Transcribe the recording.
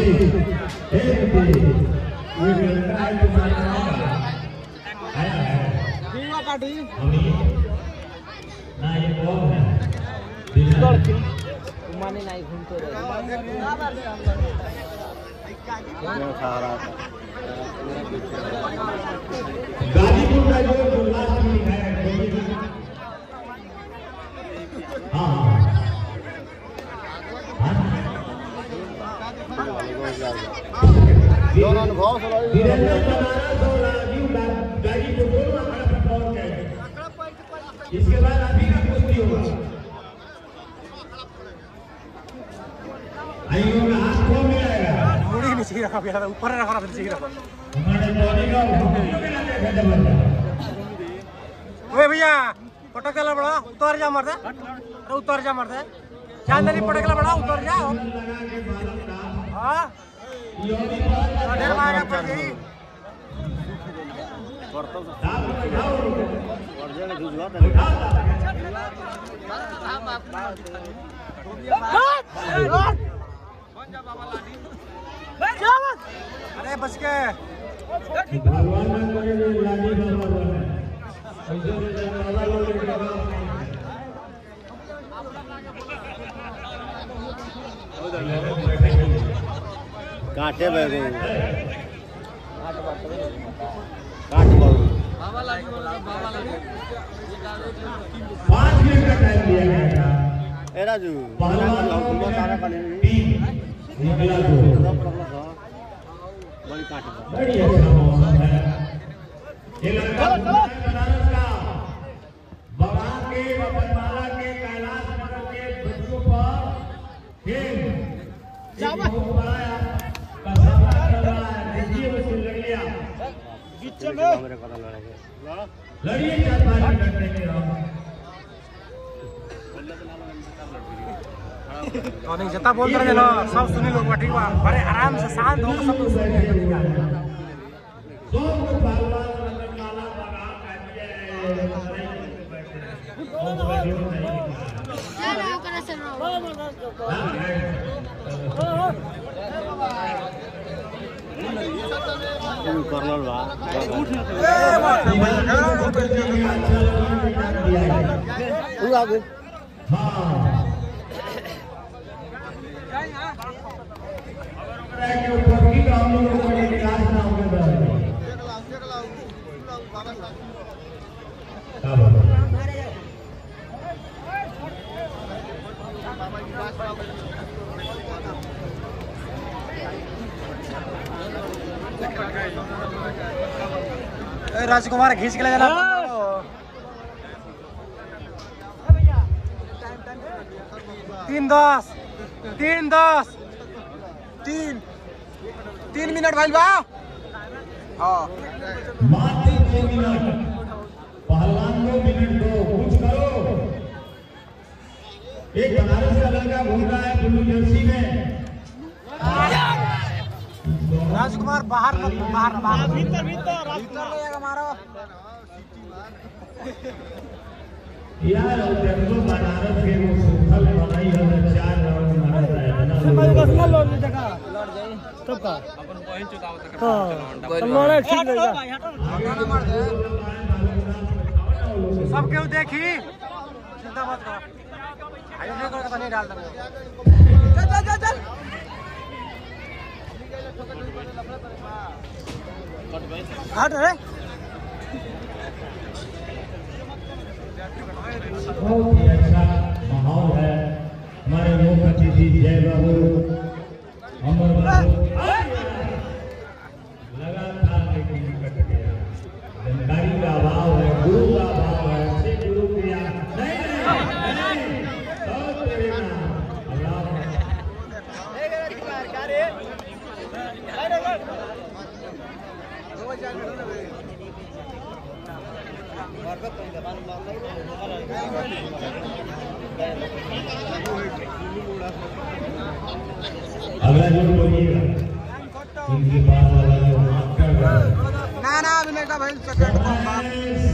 ना ये कौन है माने नहीं घूमते रहे गाजीपुर का जो लास्ट में लिखा है हाँ इसके बाद अभी का कुश्ती होगा आइयों का हाथ कौन मिलाएगा मुड़ी नहीं चाहिए रखा यार ऊपर रखा फिर चाहिए रखा हमारे बॉडी का ओए भैया पटकला बड़ा उतर जा मरदे अरे उतर जा मरदे चांदनी पटकला बड़ा उतर जा हां ढेर मारा पड़ गई वर्जन जुजवा अरे बच के भगवान ने करे लाडी बाबा ऐसे वाला लोग काटे बैठे काट बाबू बाबा लाडी 5 मिनट का टाइम दिया गया ए राजू सारा खाली निकला दो बड़ी काट बड़ी अच्छा मौसम है ये लड़का बनारस का भगवान के वतनमाला के कैलाश नगर के बच्चों पर खेल जावा बनाया कसम कर रहा है देखिए वो लड़ लिया बीच में लड़िए 4-5 मिनट में तो नहीं जता बोल रहे ना सब सुनी लोग ठीक बा बड़े आराम से शांत होकर सब लोग सुन रहे कर्नल बा राजकुमार खींच के ले जाना 3 मिनट भाई बा हाँ मात्र 2 मिनट पहलवान 2 मिनट दो कुछ करो एक बनारस का लड़का घूम रहा है ब्लू जर्सी में राजकुमार बाहर बाहर भीतर हमारा यार देखो बनारस के वो सुखल बनाई है 4 राउंड मारता है जगह लड़ जाए तब का अपन बहन चुकावत हां लड़े ठीक है सब केहू देखी चिंता मत करो आयो नहीं करके नहीं डाल देंगे चल हट रे बहुत ही अच्छा माहौल है हमारे मुख्य अतिथि जय बाबू अमर बाबू लगातार लेकिन कट गया जानकारी का अभाव है गुरु का अभाव है अच्छे गुरु के अगला जो बोलिएगा इनके पास वाला जो ना अभी नहीं भाई सेकंड